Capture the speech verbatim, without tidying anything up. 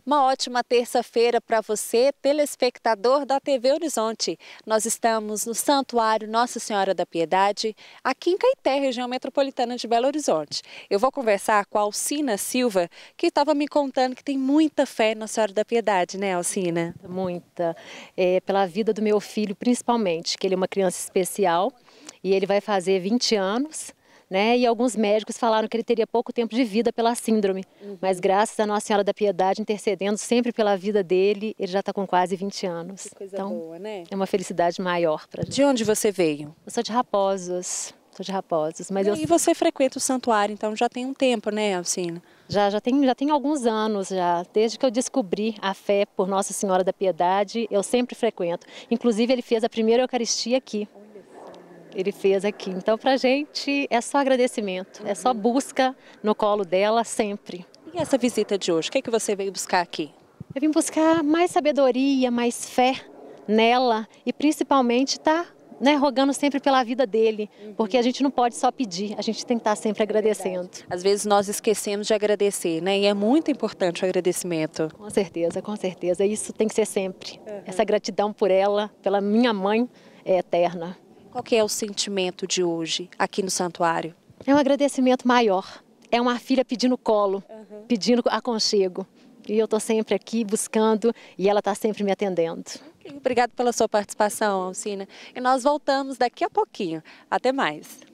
Uma ótima terça-feira para você, telespectador da T V Horizonte. Nós estamos no Santuário Nossa Senhora da Piedade, aqui em Caeté, região metropolitana de Belo Horizonte. Eu vou conversar com a Alcina Silva, que estava me contando que tem muita fé na Senhora da Piedade, né, Alcina? Muita, é, pela vida do meu filho principalmente, que ele é uma criança especial e ele vai fazer vinte anos. Né? E alguns médicos falaram que ele teria pouco tempo de vida pela síndrome, uhum. Mas graças a Nossa Senhora da Piedade, intercedendo sempre pela vida dele, ele já está com quase vinte anos. Que coisa então, boa, né? É uma felicidade maior para a gente. De onde você veio? Eu sou de Raposos, sou de Raposos. Mas e eu... aí você frequenta o santuário, então já tem um tempo, né, Alcina? Já, já, tem, já tem alguns anos, já. Desde que eu descobri a fé por Nossa Senhora da Piedade, eu sempre frequento. Inclusive, ele fez a primeira Eucaristia aqui. Ele fez aqui. Então, pra gente é só agradecimento, uhum. É só busca no colo dela sempre. E essa visita de hoje, o que é que você veio buscar aqui? Eu vim buscar mais sabedoria, mais fé nela e principalmente tá, né, rogando sempre pela vida dele, uhum. Porque a gente não pode só pedir, a gente tem que estar sempre agradecendo. É Às vezes nós esquecemos de agradecer, né? E é muito importante o agradecimento. Com certeza, com certeza. Isso tem que ser sempre. Uhum. Essa gratidão por ela, pela minha mãe, é eterna. Qual que é o sentimento de hoje aqui no santuário? É um agradecimento maior. É uma filha pedindo colo, uhum. Pedindo aconchego. E eu estou sempre aqui buscando e ela está sempre me atendendo. Okay. Obrigada pela sua participação, Alcina. E nós voltamos daqui a pouquinho. Até mais.